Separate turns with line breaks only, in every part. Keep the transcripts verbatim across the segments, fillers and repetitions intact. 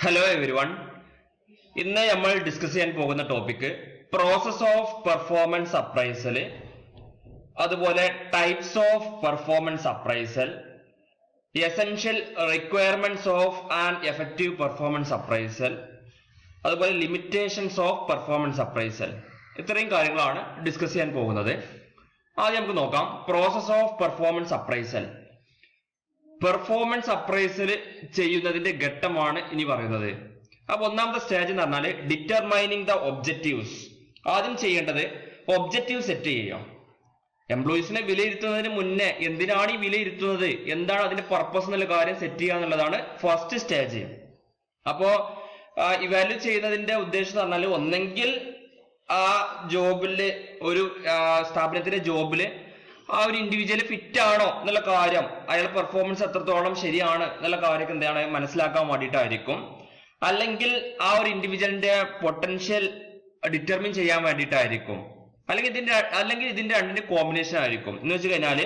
Hello everyone. ഇന്ന് നമ്മൾ discuss ചെയ്യാൻ പോകുന്ന topic process of performance appraisal, അതുപോലെ types of performance appraisal, essential requirements of and effective performance appraisal, അതുപോലെ limitations of performance appraisal. ഇത്രയും കാര്യങ്ങളാണ് ഡിസ്കസ് ചെയ്യാൻ പോകുന്നത്. ആദ്യം നമുക്ക് നോക്കാം process of performance appraisal. Performance appraisal ചെയ്യുന്നതിന്റെ ഘട്ടമാണ് ഇനി പറയുന്നത്. അപ്പൊ ഒന്നാമത്തെ സ്റ്റേജ് എന്ന് പറഞ്ഞാൽ ഡിറ്റർമൈനിങ് ദ ഒബ്ജക്റ്റീവ്സ്. ആദ്യം ചെയ്യേണ്ടത് ഒബ്ജക്റ്റീവ് സെറ്റ് ചെയ്യാം. എംപ്ലോയീസിനെ വിലയിരുത്തുന്നതിന് മുന്നേ എന്തിനാണ് ഈ വിലയിരുത്തുന്നത്, എന്താണ് അതിന്റെ പർപ്പസ് എന്നുള്ള കാര്യം സെറ്റ് ചെയ്യുക എന്നുള്ളതാണ് ഫസ്റ്റ് സ്റ്റേജ്. അപ്പോ ഇവാലുവേറ്റ് ചെയ്യുന്നതിന്റെ ഉദ്ദേശം എന്ന് പറഞ്ഞാൽ ഒന്നെങ്കിൽ ആ ജോബില് ഒരു സ്ഥാപനത്തിലെ ജോബില് ആ ഒരു ഇൻഡിവിജ്വൽ ഫിറ്റ് ആണോ എന്നുള്ള കാര്യം, അയാളുടെ പെർഫോമൻസ് എത്രത്തോളം ശരിയാണ് എന്നുള്ള കാര്യമൊക്കെ എന്താണ് മനസ്സിലാക്കാൻ വേണ്ടിയിട്ടായിരിക്കും. അല്ലെങ്കിൽ ആ ഒരു ഇൻഡിവിജ്വലിന്റെ പൊട്ടൻഷ്യൽ ഡിറ്റർമിൻ ചെയ്യാൻ വേണ്ടിയിട്ടായിരിക്കും. അല്ലെങ്കിൽ ഇതിന്റെ അല്ലെങ്കിൽ ഇതിന്റെ രണ്ടിന്റെ കോമ്പിനേഷൻ ആയിരിക്കും. എന്ന് വെച്ച് കഴിഞ്ഞാല്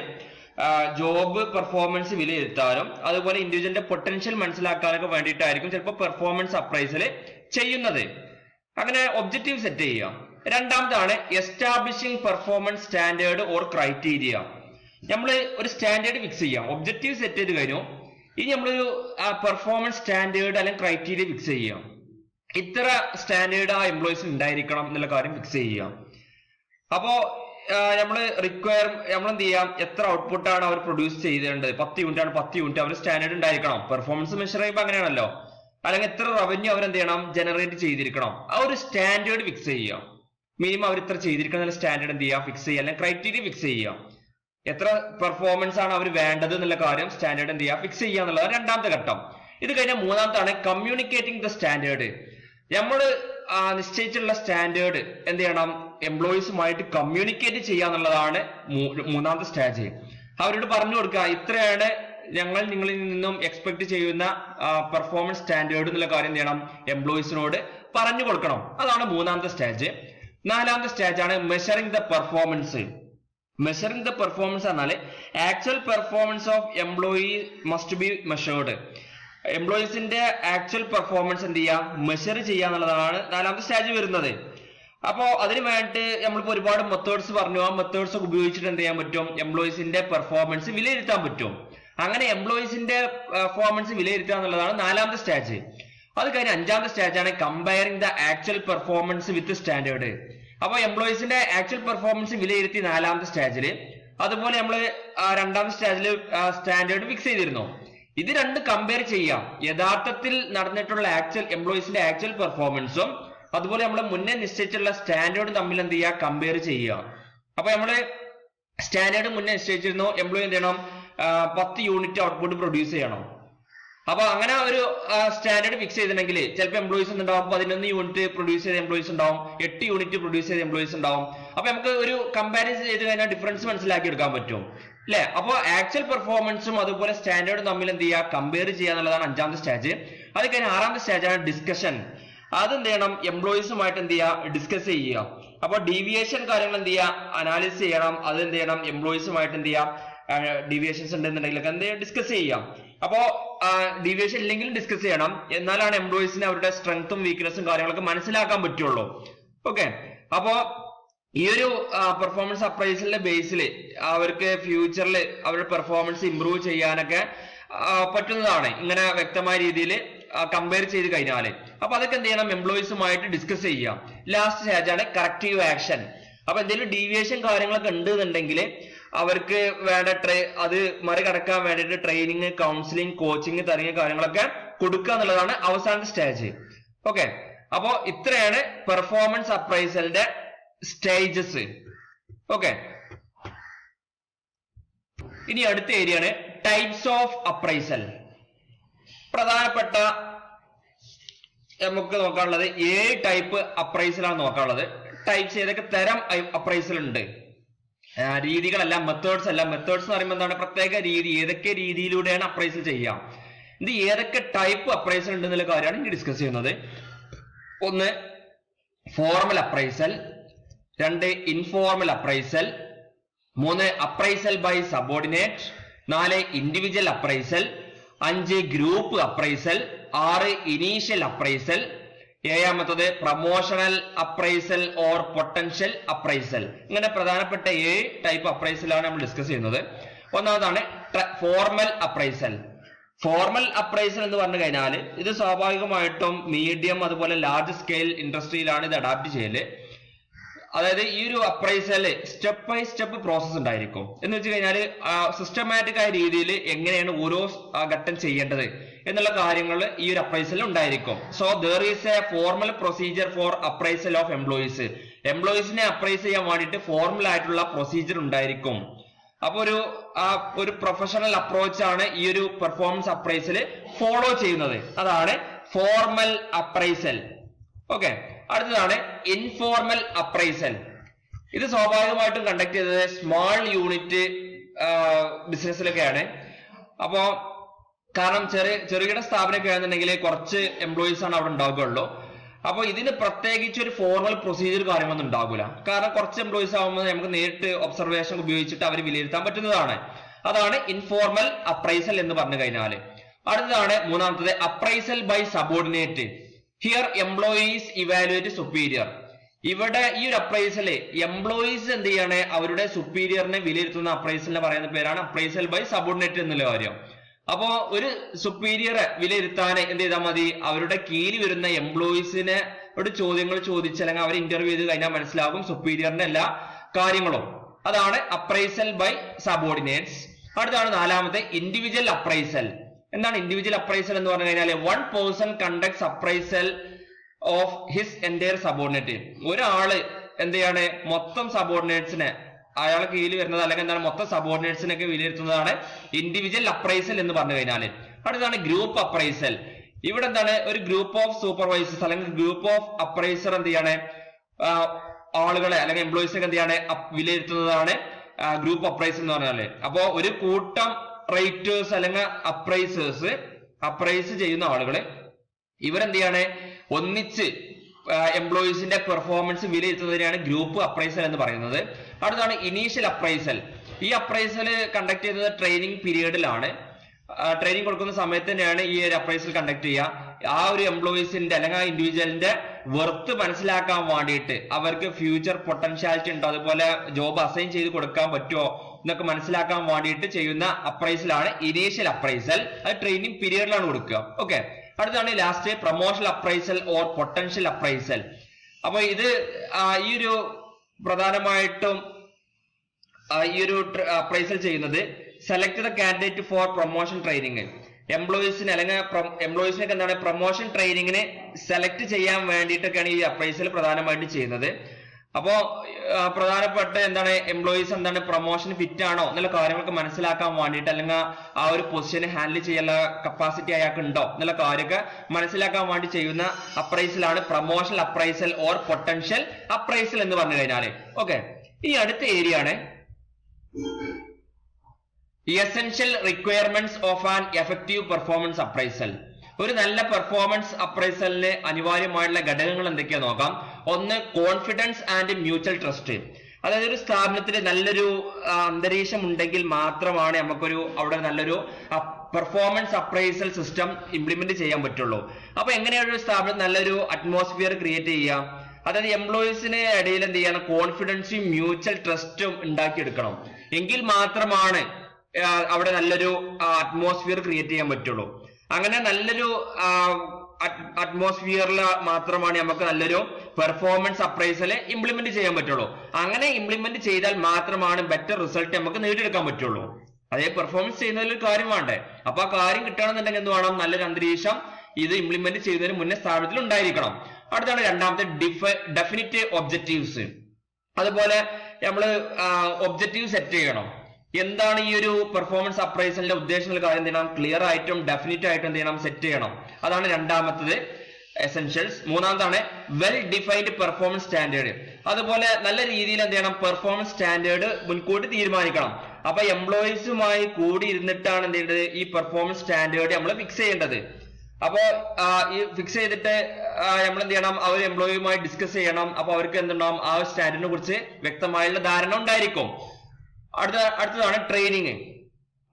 ജോബ് പെർഫോമൻസ് വിലയിരുത്താനും അതുപോലെ ഇൻഡിവിജ്വലിന്റെ പൊട്ടൻഷ്യൽ മനസ്സിലാക്കാനൊക്കെ വേണ്ടിയിട്ടായിരിക്കും ചിലപ്പോൾ പെർഫോമൻസ് അപ്രൈസൽ ചെയ്യുന്നത്. അങ്ങനെ ഒബ്ജക്റ്റീവ് സെറ്റ് ചെയ്യാം. രണ്ടാമതാണ് establishing performance standard or criteria. നമ്മൾ ഒരു സ്റ്റാൻഡേർഡ് ഫിക്സ് ചെയ്യാം. ഒബ്ജക്റ്റീവ് സെറ്റ് ചെയ്ത് കഴിഞ്ഞു, ഇനി നമ്മളൊരു പെർഫോമൻസ് സ്റ്റാൻഡേർഡ് അല്ലെങ്കിൽ ക്രൈറ്റീരിയ ഫിക്സ് ചെയ്യാം. ഇത്ര സ്റ്റാൻഡേർഡ് ആ എംപ്ലോയീസിന് ഉണ്ടായിരിക്കണം എന്നുള്ള കാര്യം ഫിക്സ് ചെയ്യാം. അപ്പോ നമ്മൾ റിക്വയർ നമ്മൾ എന്ത് ചെയ്യാം, എത്ര ഔട്ട്പുട്ടാണ് അവർ പ്രൊഡ്യൂസ് ചെയ്തേണ്ടത്, പത്ത് യൂണിറ്റ് ആണ് പത്ത് യൂണിറ്റ് അവർ സ്റ്റാൻഡേർഡ് ഉണ്ടായിരിക്കണം. പെർഫോമൻസ് മെഷർ ചെയ്യുമ്പോൾ അങ്ങനെയാണല്ലോ. അല്ലെങ്കിൽ എത്ര റവന്യൂ അവർ എന്ത് ചെയ്യണം, ജനറേറ്റ് ചെയ്തിരിക്കണം. ആ ഒരു സ്റ്റാൻഡേർഡ് ഫിക്സ് ചെയ്യാം. മിനിമം അവർ ഇത്ര ചെയ്തിരിക്കണം സ്റ്റാൻഡേർഡ് എന്ത് ചെയ്യാം ഫിക്സ് ചെയ്യുക, അല്ലെങ്കിൽ ക്രൈറ്റീരിയ ഫിക്സ് ചെയ്യാം. എത്ര പെർഫോമൻസ് ആണ് അവർ വേണ്ടത് എന്നുള്ള കാര്യം സ്റ്റാൻഡേർഡ് എന്ത് ചെയ്യുക ഫിക്സ് ചെയ്യുക എന്നുള്ളതാണ് രണ്ടാമത്തെ ഘട്ടം. ഇത് കഴിഞ്ഞാൽ മൂന്നാമത്താണ് കമ്മ്യൂണിക്കേറ്റിംഗ് ദ സ്റ്റാൻഡേർഡ്. നമ്മൾ നിശ്ചയിച്ചിട്ടുള്ള സ്റ്റാൻഡേർഡ് എന്ത് ചെയ്യണം, എംപ്ലോയീസുമായിട്ട് കമ്മ്യൂണിക്കേറ്റ് ചെയ്യുക എന്നുള്ളതാണ് മൂന്നാമത്തെ സ്റ്റേജ്. അവരോട് പറഞ്ഞു കൊടുക്കുക, ഇത്രയാണ് ഞങ്ങൾ നിങ്ങളിൽ നിന്നും എക്സ്പെക്ട് ചെയ്യുന്ന പെർഫോമൻസ് സ്റ്റാൻഡേർഡ് എന്നുള്ള കാര്യം എന്ത് ചെയ്യണം, എംപ്ലോയീസിനോട് പറഞ്ഞു കൊടുക്കണം. അതാണ് മൂന്നാമത്തെ സ്റ്റേജ്. നാലാമത്തെ സ്റ്റേജ് ആണ് measuring the performance. Measuring the performance എന്നാൽ actual performance of employee must be measured. എംപ്ലോയീസിന്റെ ആക്ച്വൽ പെർഫോമൻസ് എന്ത് ചെയ്യുക, മെഷർ ചെയ്യുക എന്നുള്ളതാണ് നാലാമത്തെ സ്റ്റേജ് വരുന്നത്. അപ്പോ അതിന് വേണ്ടിയിട്ട് നമ്മളിപ്പോ ഒരുപാട് മെത്തേഡ്സ് പറഞ്ഞു. ആ മെത്തേഡ്സ് ഒക്കെ ഉപയോഗിച്ചിട്ട് എന്ത് ചെയ്യാൻ പറ്റും, എംപ്ലോയീസിന്റെ പെർഫോമൻസ് വിലയിരുത്താൻ പറ്റും. അങ്ങനെ എംപ്ലോയീസിന്റെ പെർഫോമൻസ് വിലയിരുത്തുക എന്നുള്ളതാണ് നാലാമത്തെ സ്റ്റേജ്. അത് കഴിഞ്ഞ് അഞ്ചാമത്തെ സ്റ്റേജ് ആണ് comparing the actual performance with standard. അപ്പൊ എംപ്ലോയീസിന്റെ ആക്ച്വൽ പെർഫോമൻസ് വിലയിരുത്തി നാലാമത്തെ സ്റ്റേജില്. അതുപോലെ നമ്മൾ രണ്ടാമത്തെ സ്റ്റേജിൽ സ്റ്റാൻഡേർഡ് ഫിക്സ് ചെയ്തിരുന്നു. ഇത് രണ്ട് കമ്പയർ ചെയ്യാം. യഥാർത്ഥത്തിൽ നടന്നിട്ടുള്ള ആക്ച്വൽ എംപ്ലോയീസിന്റെ ആക്ച്വൽ പെർഫോമൻസും അതുപോലെ നമ്മൾ മുന്നേ നിശ്ചയിച്ചിട്ടുള്ള സ്റ്റാൻഡേർഡ് തമ്മിൽ എന്ത് ചെയ്യുക, കമ്പയർ ചെയ്യുക. അപ്പൊ നമ്മള് സ്റ്റാൻഡേർഡ് മുന്നേ നിശ്ചയിച്ചിരുന്നു, എംപ്ലോയി എന്ത് ചെയ്യണം, പത്ത് യൂണിറ്റ് ഔട്ട്പുട്ട് പ്രൊഡ്യൂസ് ചെയ്യണം. അപ്പൊ അങ്ങനെ ഒരു സ്റ്റാൻഡേർഡ് ഫിക്സ് ചെയ്തിട്ടുണ്ടെങ്കിൽ ചിലപ്പോൾ എംപ്ലോയീസ് ഉണ്ടാവും പതിനൊന്ന് യൂണിറ്റ് പ്രൊഡ്യൂസ് ചെയ്ത എംപ്ലോയീസ് ഉണ്ടാവും, എട്ട് യൂണിറ്റ് പ്രൊഡ്യൂസ് ചെയ്ത എംപ്ലോയീസ് ഉണ്ടാവും. അപ്പൊ നമുക്ക് ഒരു കമ്പാരിസൺ ചെയ്ത് കഴിഞ്ഞാൽ ഡിഫറൻസ് മനസ്സിലാക്കി എടുക്കാൻ പറ്റും അല്ലെ. അപ്പൊ ആക്ച്വൽ പെർഫോമൻസും അതുപോലെ സ്റ്റാൻഡേർഡും തമ്മിൽ എന്ത് ചെയ്യുക, കമ്പയർ ചെയ്യുക എന്നുള്ളതാണ് അഞ്ചാമത്തെ സ്റ്റേജ്. അത് കഴിഞ്ഞാൽ ആറാമത്തെ സ്റ്റേജാണ് ഡിസ്കഷൻ. അതെന്ത് ചെയ്യണം, എംപ്ലോയീസുമായിട്ട് എന്ത് ചെയ്യുക, ഡിസ്കസ് ചെയ്യുക. അപ്പൊ ഡീവിയേഷൻ കാര്യങ്ങൾ എന്ത് ചെയ്യുക, അനാലിസിസ് ചെയ്യണം. അത് എന്ത് ചെയ്യണം, എംപ്ലോയീസുമായിട്ട് എന്ത് ചെയ്യാം, ഡീവിയേഷൻസ് ഉണ്ടെന്നുണ്ടെങ്കിൽ എന്ത് ചെയ്യാം, ഡിസ്കസ് ചെയ്യാം. അപ്പോ ഡീവിയേഷൻ ഇല്ലെങ്കിലും ഡിസ്കസ് ചെയ്യണം. എന്നാലാണ് എംപ്ലോയീസിന് അവരുടെ സ്ട്രെങ്ത്തും വീക്ക്നെസ്സും കാര്യങ്ങളൊക്കെ മനസ്സിലാക്കാൻ പറ്റുള്ളൂ. ഓക്കെ. അപ്പോ ഈ ഒരു പെർഫോമൻസ് അപ്രൈസലിന്റെ ബേസിൽ അവർക്ക് ഫ്യൂച്ചറിൽ അവരുടെ പെർഫോമൻസ് ഇംപ്രൂവ് ചെയ്യാനൊക്കെ പറ്റുന്നതാണ്, ഇങ്ങനെ വ്യക്തമായ രീതിയിൽ കമ്പയർ ചെയ്ത് കഴിഞ്ഞാല്. അപ്പൊ അതൊക്കെ എന്ത് ചെയ്യണം, എംപ്ലോയീസുമായിട്ട് ഡിസ്കസ് ചെയ്യാം. ലാസ്റ്റ് സ്റ്റേജാണ് കറക്റ്റീവ് ആക്ഷൻ. അപ്പൊ എന്തെങ്കിലും ഡീവിയേഷൻ കാര്യങ്ങളൊക്കെ ഉണ്ട് എന്നുണ്ടെങ്കിൽ അവർക്ക് വേണ്ട ട്രേ അത് മറികടക്കാൻ വേണ്ടിയിട്ട് ട്രെയിനിങ്, കൗൺസിലിംഗ്, കോച്ചിങ് തുടങ്ങിയ കാര്യങ്ങളൊക്കെ കൊടുക്കുക എന്നുള്ളതാണ് അവസാനത്തെ സ്റ്റേജ്. ഓക്കെ. അപ്പോ ഇത്രയാണ് പെർഫോമൻസ് അപ്രൈസലിന്റെ സ്റ്റേജസ്. ഓക്കെ. ഇനി അടുത്ത ഏരിയയാണ് ടൈപ്സ് ഓഫ് അപ്രൈസൽ. പ്രധാനപ്പെട്ട നമുക്ക് നോക്കാനുള്ളത് ഏഴ് ടൈപ്പ് അപ്രൈസലാണ് നോക്കാനുള്ളത്. ടൈപ്സ് ഏതൊക്കെ തരം അപ്രൈസൽ ഉണ്ട്, രീതികളല്ല, മെത്തേഡ്സ് അല്ല. മെത്തേഡ്സ് എന്ന് പറയുമ്പോൾ എന്താണ്, പ്രത്യേക രീതി, ഏതൊക്കെ രീതിയിലൂടെയാണ് അപ്രൈസൽ ചെയ്യാം. ഇത് ഏതൊക്കെ ടൈപ്പ് അപ്രൈസൽ ഉണ്ട് എന്നുള്ള കാര്യമാണ് ഇനി ഡിസ്കസ് ചെയ്യുന്നത്. ഒന്ന് ഫോർമൽ അപ്രൈസൽ, രണ്ട് ഇൻഫോർമൽ അപ്രൈസൽ, മൂന്ന് അപ്രൈസൽ ബൈ സബോർഡിനേറ്റ്, നാല് ഇൻഡിവിജ്വൽ അപ്രൈസൽ, അഞ്ച് ഗ്രൂപ്പ് അപ്രൈസൽ, ആറ് ഇനീഷ്യൽ അപ്രൈസൽ, ഏഴാമത്തത് promotional appraisal or potential appraisal. ഇങ്ങനെ പ്രധാനപ്പെട്ട ഏഴ് ടൈപ്പ് അപ്രൈസലാണ് നമ്മൾ ഡിസ്കസ് ചെയ്യുന്നത്. ഒന്നാമതാണ് ഫോർമൽ അപ്രൈസൽ. ഫോർമൽ അപ്രൈസൽ എന്ന് പറഞ്ഞു കഴിഞ്ഞാൽ ഇത് സ്വാഭാവികമായിട്ടും മീഡിയം അതുപോലെ ലാർജ് സ്കെയിൽ ഇൻഡസ്ട്രിയിലാണ് ഇത് അഡാപ്റ്റ് ചെയ്യല്. അതായത് ഈ ഒരു appraisal step by step process ഉണ്ടായിരിക്കും. എന്ന് വെച്ച് കഴിഞ്ഞാൽ സിസ്റ്റമാറ്റിക് ആയ രീതിയിൽ എങ്ങനെയാണ് ഓരോ ഘട്ടം ചെയ്യേണ്ടത് എന്നുള്ള കാര്യങ്ങൾ ഈ ഒരു അപ്രൈസൽ ഉണ്ടായിരിക്കും. So there is a formal procedure for appraisal of employees. എംപ്ലോയീസിനെ അപ്രൈസ് ചെയ്യാൻ വേണ്ടിയിട്ട് ഫോർമൽ ആയിട്ടുള്ള പ്രൊസീജിയർ ഉണ്ടായിരിക്കും. അപ്പൊ ഒരു ഒരു പ്രൊഫഷണൽ അപ്രോച്ച് ആണ് ഈ ഒരു പെർഫോമൻസ് അപ്രൈസൽ ഫോളോ ചെയ്യുന്നത്. അതാണ് ഫോർമൽ അപ്രൈസൽ. ഓക്കെ, അടുത്തതാണ് ഇൻഫോർമൽ അപ്രൈസൽ. ഇത് സ്വാഭാവികമായിട്ടും കണ്ടക്ട് ചെയ്തത് സ്മാൾ യൂണിറ്റ് ബിസിനസ്സിലൊക്കെയാണ്. അപ്പോ കാരണം ചെറിയ ചെറുകിട സ്ഥാപനമൊക്കെ ആണെന്നുണ്ടെങ്കിൽ കുറച്ച് എംപ്ലോയീസ് ആണ് അവിടെ ഉണ്ടാവുകയുള്ളൂ. അപ്പൊ ഇതിന് പ്രത്യേകിച്ച് ഒരു ഫോർമൽ പ്രൊസീജിയർ കാര്യങ്ങളൊന്നും ഉണ്ടാകില്ല. കാരണം കുറച്ച് എംപ്ലോയീസ് ആകുമ്പോൾ നമുക്ക് നേരിട്ട് ഒബ്സർവേഷൻ ഉപയോഗിച്ചിട്ട് അവർ വിലയിരുത്താൻ പറ്റുന്നതാണ്. അതാണ് ഇൻഫോർമൽ അപ്രൈസൽ എന്ന് പറഞ്ഞു കഴിഞ്ഞാല്. അടുത്തതാണ് മൂന്നാമത്തത് appraisal by subordinate. Here employees evaluate superior. ഇവിടെ ഈ ഒരു അപ്രൈസല് എംപ്ലോയീസ് എന്ത് ചെയ്യാണ്, അവരുടെ സുപ്പീരിയറിനെ വിലയിരുത്തുന്ന അപ്രൈസലിനെ പറയുന്ന പേരാണ് അപ്രൈസൽ ബൈ സബോർഡിനേറ്റ് എന്നുള്ള കാര്യം. അപ്പോ ഒരു സുപ്പീരിയർ വിലയിരുത്താൻ എന്ത് ചെയ്താൽ മതി, അവരുടെ കീഴിൽ വരുന്ന എംപ്ലോയീസിനെ ഒരു ചോദ്യങ്ങൾ ചോദിച്ച് അല്ലെങ്കിൽ അവർ ഇന്റർവ്യൂ ചെയ്ത് കഴിഞ്ഞാൽ മനസ്സിലാകും സുപ്പീരിയറിന്റെ എല്ലാ കാര്യങ്ങളും. അതാണ് അപ്രൈസൽ ബൈ സബോർഡിനേറ്റ്സ്. അടുത്താണ് നാലാമത്തെ ഇൻഡിവിജ്വൽ അപ്രൈസൽ. എന്താണ് ഇൻഡിവിജ്വൽ അപ്രൈസൽ എന്ന് പറഞ്ഞു കഴിഞ്ഞാൽ one person conducts appraisal of his entire subordinate. ഒരാള് എന്ത് ചെയ്യാണ് മൊത്തം സബോർഡിനേറ്റ്സിനെ അയാളെ കീഴിൽ വരുന്നത് അല്ലെങ്കിൽ എന്താണ് മൊത്തം സബോർഡിനേറ്റ്സിനൊക്കെ വിലയിരുത്തുന്നതാണ് ഇൻഡിവിജ്വൽ അപ്രൈസൽ എന്ന് പറഞ്ഞു കഴിഞ്ഞാൽ. അടുത്താണ് ഗ്രൂപ്പ് അപ്രൈസൽ. ഇവിടെ എന്താണ് ഒരു ഗ്രൂപ്പ് ഓഫ് സൂപ്പർവൈസേഴ്സ് അല്ലെങ്കിൽ ഗ്രൂപ്പ് ഓഫ് അപ്രൈസർ എന്ത് ചെയ്യാണ് ആളുകളെ അല്ലെങ്കിൽ എംപ്ലോയീസിനെ എന്ത് ചെയ്യാണ് വിലയിരുത്തുന്നതാണ് ഗ്രൂപ്പ് അപ്രൈസൽ എന്ന് പറഞ്ഞാല്. അപ്പോ ഒരു കൂട്ടം റേറ്റേഴ്സ് അല്ലെങ്കിൽ അപ്രൈസേഴ്സ് അപ്രൈസ് ചെയ്യുന്ന ആളുകള് ഇവരെന്ത് ചെയ്യാണ് ഒന്നിച്ച് എംപ്ലോയീസിന്റെ പെർഫോമൻസ് വിലയിരുത്തുന്നതിനാണ് ഗ്രൂപ്പ് അപ്രൈസൽ എന്ന് പറയുന്നത്. അടുത്താണ് ഇനീഷ്യൽ അപ്രൈസൽ. ഈ അപ്രൈസൽ കണ്ടക്ട് ചെയ്യുന്നത് ട്രെയിനിങ് പീരീഡിലാണ്. ട്രെയിനിങ് കൊടുക്കുന്ന സമയത്ത് തന്നെയാണ് ഈ ഒരു അപ്രൈസൽ കണ്ടക്ട് ചെയ്യുക. ആ ഒരു എംപ്ലോയീസിന്റെ അല്ലെങ്കിൽ ആ ഇൻഡിവിജ്വലിന്റെ വെർത്ത് മനസ്സിലാക്കാൻ വേണ്ടിയിട്ട് അവർക്ക് ഫ്യൂച്ചർ പൊട്ടൻഷ്യാലിറ്റി ഉണ്ടോ, അതുപോലെ ജോബ് അസൈൻ ചെയ്ത് കൊടുക്കാൻ പറ്റുമോ എന്നൊക്കെ മനസ്സിലാക്കാൻ വേണ്ടിയിട്ട് ചെയ്യുന്ന അപ്രൈസലാണ് ഇനീഷ്യൽ അപ്രൈസൽ. അത് ട്രെയിനിങ് പീരീഡിലാണ് കൊടുക്കുക. ഓക്കെ, അടുത്താണ് last promotional appraisal or potential appraisal. അപ്പൊ ഇത് ഈ ഒരു പ്രധാനമായിട്ടും ഈ ഒരു അപ്രൈസൽ ചെയ്യുന്നത് select the candidate for promotion training. എംപ്ലോയീസിന് അല്ലെങ്കിൽ എംപ്ലോയീസിനൊക്കെ എന്താണ് പ്രൊമോഷൻ ട്രെയിനിങ്ങിന് സെലക്ട് ചെയ്യാൻ വേണ്ടിയിട്ടൊക്കെയാണ് ഈ അപ്രൈസൽ പ്രധാനമായിട്ട് ചെയ്യുന്നത്. അപ്പോ പ്രധാനപ്പെട്ട എന്താണ് എംപ്ലോയീസ് എന്താണ് പ്രൊമോഷൻ ഫിറ്റ് ആണോ എന്നുള്ള കാര്യങ്ങളൊക്കെ മനസ്സിലാക്കാൻ വേണ്ടിയിട്ട് അല്ലെങ്കിൽ ആ ഒരു പൊസിഷന് ഹാൻഡിൽ ചെയ്യാനുള്ള കപ്പാസിറ്റി അയാൾക്ക് ഉണ്ടോ എന്നുള്ള കാര്യമൊക്കെ മനസ്സിലാക്കാൻ വേണ്ടി ചെയ്യുന്ന അപ്രൈസലാണ് promotional appraisal or potential appraisal എന്ന് പറഞ്ഞു കഴിഞ്ഞാല്. ഓക്കെ, ഈ അടുത്ത ഏരിയ ആണ് essential requirements of an effective performance appraisal. ഒരു നല്ല പെർഫോമൻസ് അപ്രൈസലിന് അനിവാര്യമായിട്ടുള്ള ഘടകങ്ങൾ എന്തൊക്കെയാ നോക്കാം. ഒന്ന് കോൺഫിഡൻസ് ആൻഡ് മ്യൂച്വൽ ട്രസ്റ്റ്. അതായത് ഒരു സ്ഥാപനത്തിൽ നല്ലൊരു അന്തരീക്ഷം ഉണ്ടെങ്കിൽ മാത്രമാണ് നമുക്കൊരു അവിടെ നല്ലൊരു പെർഫോമൻസ് അപ്രൈസൽ സിസ്റ്റം ഇംപ്ലിമെന്റ് ചെയ്യാൻ പറ്റുള്ളൂ. അപ്പൊ എങ്ങനെയാണ് ഒരു സ്ഥാപനം നല്ലൊരു അറ്റ്മോസ്ഫിയർ ക്രിയേറ്റ് ചെയ്യുക, അതായത് എംപ്ലോയീസിന് ഇടയിൽ എന്ത് ചെയ്യണം, കോൺഫിഡൻസും മ്യൂച്വൽ ട്രസ്റ്റും ഉണ്ടാക്കിയെടുക്കണം. എങ്കിൽ മാത്രമാണ് അവിടെ നല്ലൊരു അറ്റ്മോസ്ഫിയർ ക്രിയേറ്റ് ചെയ്യാൻ പറ്റുള്ളൂ. അങ്ങനെ നല്ലൊരു അറ്റ്മോസ്ഫിയറിൽ മാത്രമാണ് നമുക്ക് നല്ലൊരു പെർഫോമൻസ് അപ്രൈസല് ഇംപ്ലിമെന്റ് ചെയ്യാൻ പറ്റുള്ളൂ. അങ്ങനെ ഇംപ്ലിമെന്റ് ചെയ്താൽ മാത്രമാണ് ബെറ്റർ റിസൾട്ട് നമുക്ക് നേടിയെടുക്കാൻ പറ്റുള്ളൂ. അതേ പെർഫോമൻസ് ചെയ്യുന്നതിൽ ഒരു കാര്യം വേണ്ടേ. അപ്പൊ ആ കാര്യം കിട്ടണമെന്നുണ്ടെങ്കിൽ എന്ത് വേണം, നല്ലൊരു അന്തരീക്ഷം ഇത് ഇംപ്ലിമെന്റ് ചെയ്യുന്നതിന് മുന്നേ സ്ഥാപനത്തിൽ ഉണ്ടായിരിക്കണം. അടുത്താണ് രണ്ടാമത്തെ ഡിഫ ഡെഫിനിറ്റ് ഒബ്ജക്റ്റീവ്സ്. അതുപോലെ നമ്മള് ഒബ്ജക്റ്റീവ് സെറ്റ് ചെയ്യണം. എന്താണ് ഈ ഒരു പെർഫോമൻസ് അപ്രൈസലിന്റെ ഉദ്ദേശം എന്നുള്ള കാര്യം എന്ത് ചെയ്യണം, ക്ലിയർ ആയിട്ടും ഡെഫിനിറ്റ് ആയിട്ടും എന്ത് ചെയ്യണം, സെറ്റ് ചെയ്യണം. അതാണ് രണ്ടാമത്തത് എസെൻഷ്യൽസ്. മൂന്നാമതാണ് വെൽ ഡിഫൈൻഡ് പെർഫോമൻസ് സ്റ്റാൻഡേർഡ്. അതുപോലെ നല്ല രീതിയിൽ എന്ത് ചെയ്യണം, പെർഫോമൻസ് സ്റ്റാൻഡേർഡ് മുൻകൂട്ടി തീരുമാനിക്കണം. അപ്പൊ എംപ്ലോയീസുമായി കൂടി ഇരുന്നിട്ടാണ് എന്ത് ചെയ്യേണ്ടത്, ഈ പെർഫോമൻസ് സ്റ്റാൻഡേർഡ് നമ്മൾ ഫിക്സ് ചെയ്യേണ്ടത്. അപ്പോ ഈ ഫിക്സ് ചെയ്തിട്ട് നമ്മൾ എന്ത് ചെയ്യണം, ആ ഒരു എംപ്ലോയിയുമായി ഡിസ്കസ് ചെയ്യണം. അപ്പൊ അവർക്ക് എന്തുണ്ടാവും, ആ ഒരു സ്റ്റാൻഡേർഡിനെ കുറിച്ച് വ്യക്തമായുള്ള ധാരണ ഉണ്ടായിരിക്കും. അടുത്ത അടുത്തതാണ് ട്രെയിനിങ്.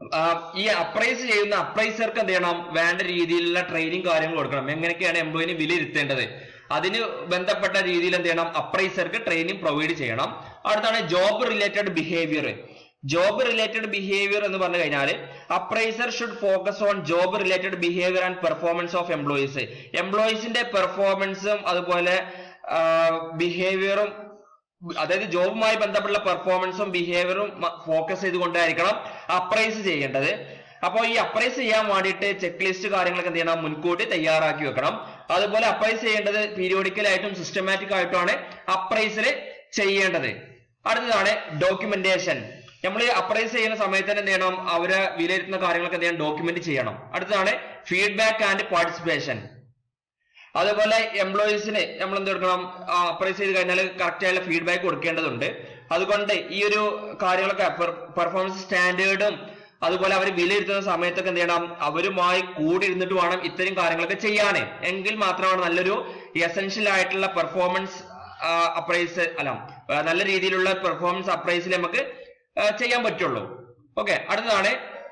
ഈ അപ്രൈസ് ചെയ്യുന്ന അപ്രൈസർക്ക് എന്ത് ചെയ്യണം, വേണ്ട രീതിയിലുള്ള ട്രെയിനിങ് കാര്യങ്ങൾ കൊടുക്കണം. എങ്ങനെയൊക്കെയാണ് എംപ്ലോയിനെ വിലയിരുത്തേണ്ടത്, അതിന് ബന്ധപ്പെട്ട രീതിയിൽ എന്ത് ചെയ്യണം, അപ്രൈസർക്ക് ട്രെയിനിങ് പ്രൊവൈഡ് ചെയ്യണം. അടുത്താണ് job related behaviour. Job related behaviour എന്ന് പറഞ്ഞു കഴിഞ്ഞാൽ appraiser should focus on job related behaviour and performance of employees. എംപ്ലോയീസിന്റെ പെർഫോമൻസും അതുപോലെ ബിഹേവിയറും, അതായത് ജോബുമായി ബന്ധപ്പെട്ട പെർഫോമൻസും ബിഹേവിയറും ഫോക്കസ് ചെയ്തുകൊണ്ടായിരിക്കണം അപ്രൈസ് ചെയ്യേണ്ടത്. അപ്പോൾ ഈ അപ്രൈസ് ചെയ്യാൻ വേണ്ടിയിട്ട് ചെക്ക് ലിസ്റ്റ് കാര്യങ്ങളൊക്കെ എന്ത് ചെയ്യണം, മുൻകൂട്ടി തയ്യാറാക്കി വെക്കണം. അതുപോലെ അപ്രൈസ് ചെയ്യേണ്ടത് പീരിയോഡിക്കൽ ആയിട്ടും സിസ്റ്റമാറ്റിക് ആയിട്ടുമാണ് അപ്രൈസൽ ചെയ്യേണ്ടത്. അടുത്തതാണ് ഡോക്യുമെന്റേഷൻ. നമ്മൾ അപ്രൈസ് ചെയ്യുന്ന സമയത്ത് തന്നെ എന്ത് ചെയ്യണം, അവരെ വിലയിരുത്തുന്ന കാര്യങ്ങളൊക്കെ എന്ത് ചെയ്യണം, ഡോക്യുമെന്റ് ചെയ്യണം. അടുത്തതാണ് ഫീഡ്ബാക്ക് ആൻഡ് പാർട്ടിസിപ്പേഷൻ. അതുപോലെ എംപ്ലോയീസിന് നമ്മൾ എന്ത് കൊടുക്കണം, അപ്രൈസ് ചെയ്ത് കഴിഞ്ഞാൽ കറക്റ്റ് ആയിട്ടുള്ള ഫീഡ്ബാക്ക് കൊടുക്കേണ്ടതുണ്ട്. അതുകൊണ്ട് ഈ ഒരു കാര്യങ്ങളൊക്കെ പെർഫോമൻസ് സ്റ്റാൻഡേർഡും അതുപോലെ അവർ വിലയിരുത്തുന്ന സമയത്തൊക്കെ എന്ത് ചെയ്യണം, അവരുമായി കൂടി ഇരുന്നിട്ട് വേണം ഇത്തരം കാര്യങ്ങളൊക്കെ ചെയ്യാൻ. എങ്കിൽ മാത്രമാണ് നല്ലൊരു എസെൻഷ്യൽ ആയിട്ടുള്ള പെർഫോമൻസ് അപ്രൈസ് അല്ല നല്ല രീതിയിലുള്ള പെർഫോമൻസ് അപ്രൈസിൽ നമുക്ക് ചെയ്യാൻ പറ്റുള്ളൂ. ഓക്കെ, അടുത്തതാണ്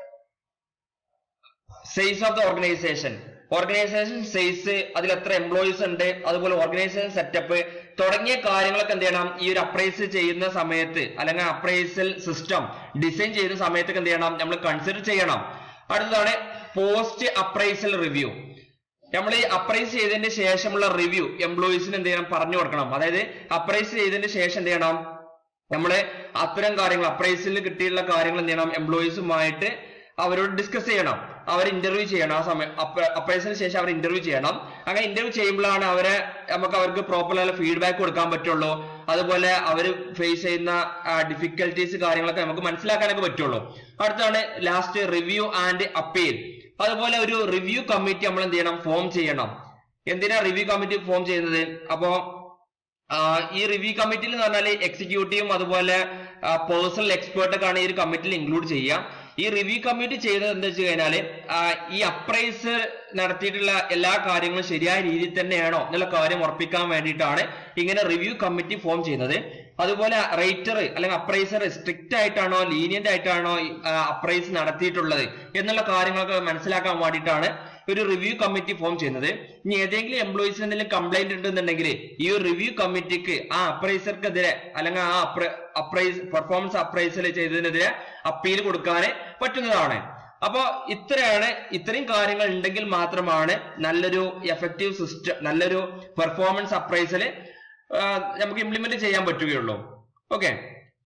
size of the organisation. Organisation size, അതിൽ എത്ര എംപ്ലോയീസ് ഉണ്ട്, അതുപോലെ ഓർഗനൈസേഷൻ സെറ്റപ്പ് തുടങ്ങിയ കാര്യങ്ങളൊക്കെ എന്ത് ചെയ്യണം, ഈ ഒരു അപ്രൈസ് ചെയ്യുന്ന സമയത്ത് അല്ലെങ്കിൽ അപ്രൈസൽ സിസ്റ്റം ഡിസൈൻ ചെയ്യുന്ന സമയത്തൊക്കെ എന്ത് ചെയ്യണം, നമ്മൾ കൺസിഡർ ചെയ്യണം. അടുത്തതാണ് പോസ്റ്റ് അപ്രൈസൽ റിവ്യൂ. നമ്മൾ ഈ അപ്രൈസ് ചെയ്തതിന് ശേഷമുള്ള റിവ്യൂ എംപ്ലോയീസിന് എന്ത് ചെയ്യണം, പറഞ്ഞു കൊടുക്കണം. അതായത് അപ്രൈസ് ചെയ്തതിന് ശേഷം എന്ത് ചെയ്യണം, നമ്മള് അത്തരം കാര്യങ്ങൾ അപ്രൈസിൽ കിട്ടിയുള്ള കാര്യങ്ങൾ എന്ത് ചെയ്യണം, എംപ്ലോയീസുമായിട്ട് അവരോട് ഡിസ്കസ് ചെയ്യണം, അവർ ഇന്റർവ്യൂ ചെയ്യണം. ആ സമയം അപ്രൈസിന് ശേഷം അവർ ഇന്റർവ്യൂ ചെയ്യണം. അങ്ങനെ ഇന്റർവ്യൂ ചെയ്യുമ്പോഴാണ് അവരെ നമുക്ക് അവർക്ക് പ്രോപ്പറായ ഫീഡ്ബാക്ക് കൊടുക്കാൻ പറ്റുള്ളൂ. അതുപോലെ അവർ ഫേസ് ചെയ്യുന്ന ഡിഫിക്കൽട്ടീസ് കാര്യങ്ങളൊക്കെ നമുക്ക് മനസ്സിലാക്കാനൊക്കെ പറ്റുള്ളൂ. അടുത്താണ് ലാസ്റ്റ് റിവ്യൂ ആൻഡ് അപ്പീൽ. അതുപോലെ ഒരു റിവ്യൂ കമ്മിറ്റി നമ്മൾ എന്ത് ചെയ്യണം, ഫോം ചെയ്യണം. എന്തിനാ റിവ്യൂ കമ്മിറ്റി ഫോം ചെയ്യുന്നത്? അപ്പോ ഈ റിവ്യൂ കമ്മിറ്റിയിൽ എന്ന് പറഞ്ഞാൽ എക്സിക്യൂട്ടീവും അതുപോലെ പേഴ്സണൽ എക്സ്പേർട്ടൊക്കെ ആണ് ഈ ഒരു കമ്മിറ്റിയിൽ ഇൻക്ലൂഡ് ചെയ്യുക. ഈ റിവ്യൂ കമ്മിറ്റി ചെയ്യുന്നത് എന്താ വെച്ച് കഴിഞ്ഞാല് ഈ അപ്രൈസ് നടത്തിയിട്ടുള്ള എല്ലാ കാര്യങ്ങളും ശരിയായ രീതിയിൽ തന്നെയാണോ എന്നുള്ള കാര്യം ഉറപ്പിക്കാൻ വേണ്ടിയിട്ടാണ് ഇങ്ങനെ റിവ്യൂ കമ്മിറ്റി ഫോം ചെയ്യുന്നത്. അതുപോലെ റേറ്റർ അല്ലെങ്കിൽ അപ്രൈസർ സ്ട്രിക്റ്റ് ആയിട്ടാണോ ലീനിയന്റ് ആയിട്ടാണോ അപ്രൈസ് നടത്തിയിട്ടുള്ളത് എന്നുള്ള കാര്യങ്ങളൊക്കെ മനസ്സിലാക്കാൻ വേണ്ടിയിട്ടാണ് ഒരു റിവ്യൂ കമ്മിറ്റി ഫോം ചെയ്യുന്നത്. ഇനി ഏതെങ്കിലും എംപ്ലോയീസിന് എന്തെങ്കിലും കംപ്ലൈന്റ് ഉണ്ടെന്നുണ്ടെങ്കിൽ ഈ ഒരു റിവ്യൂ കമ്മിറ്റിക്ക് ആ അപ്രൈസർക്കെതിരെ അല്ലെങ്കിൽ ആ അപ്രൈസ് പെർഫോമൻസ് അപ്രൈസൽ ചെയ്തതിനെതിരെ അപ്പീൽ കൊടുക്കാൻ പറ്റുന്നതാണ്. അപ്പോ ഇത്രയാണ് ഇത്രയും കാര്യങ്ങൾ ഉണ്ടെങ്കിൽ മാത്രമാണ് നല്ലൊരു എഫക്റ്റീവ് സിസ്റ്റം നല്ലൊരു പെർഫോമൻസ് അപ്രൈസൽ നമുക്ക് ഇംപ്ലിമെന്റ് ചെയ്യാൻ പറ്റുകയുള്ളൂ. ഓക്കെ.